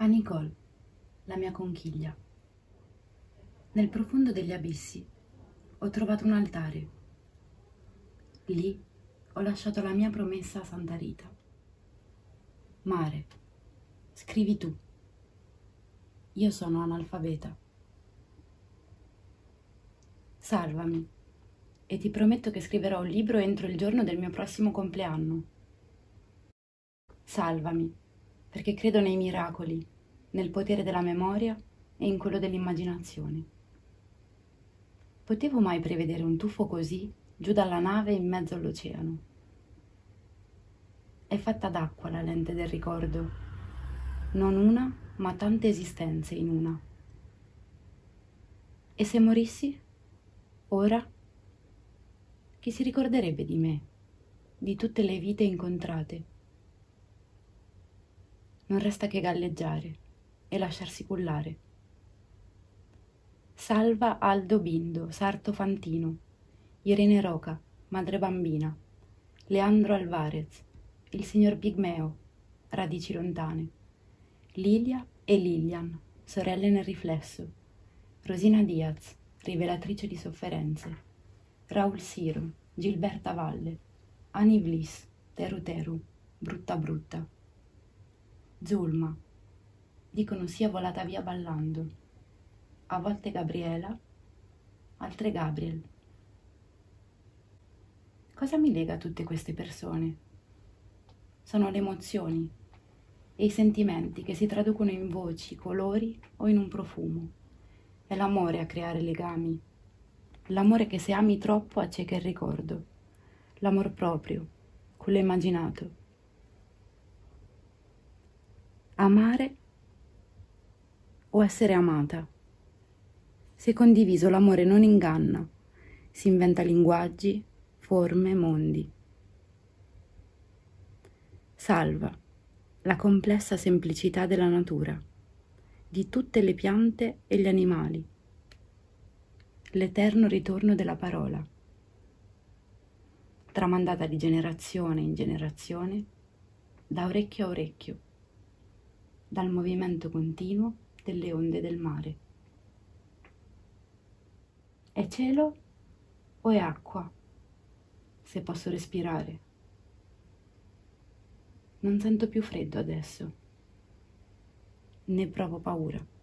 A Nicole, la mia conchiglia. Nel profondo degli abissi ho trovato un altare. Lì ho lasciato la mia promessa a Santa Rita. Mare, scrivi tu. Io sono analfabeta. Salvami e ti prometto che scriverò un libro entro il giorno del mio prossimo compleanno. Salvami, perché credo nei miracoli, nel potere della memoria e in quello dell'immaginazione. Potevo mai prevedere un tuffo così giù dalla nave in mezzo all'oceano? È fatta d'acqua la lente del ricordo, non una, ma tante esistenze in una. E se morissi? Ora? Chi si ricorderebbe di me, di tutte le vite incontrate? Non resta che galleggiare e lasciarsi cullare. Salva Aldo Bindo, Sarto Fantino, Irene Roca, Madre Bambina, Leandro Alvarez, il signor Pigmeo, Radici lontane, Lilia e Lilian, sorelle nel riflesso, Rosina Diaz, rivelatrice di sofferenze, Raul Siro, Gilberta Valle, Annie Bliss, Teru Teru, Brutta Brutta, Zulma, dicono sia volata via ballando, a volte Gabriela, altre Gabriel. Cosa mi lega a tutte queste persone? Sono le emozioni e i sentimenti che si traducono in voci, colori o in un profumo. È l'amore a creare legami, l'amore che se ami troppo acceca il ricordo, l'amor proprio, quello immaginato. Amare o essere amata? Se condiviso l'amore non inganna, si inventa linguaggi, forme, mondi. Salva la complessa semplicità della natura, di tutte le piante e gli animali, l'eterno ritorno della parola, tramandata di generazione in generazione, da orecchio a orecchio, dal movimento continuo delle onde del mare. È cielo o è acqua, se posso respirare? Non sento più freddo adesso, né provo paura.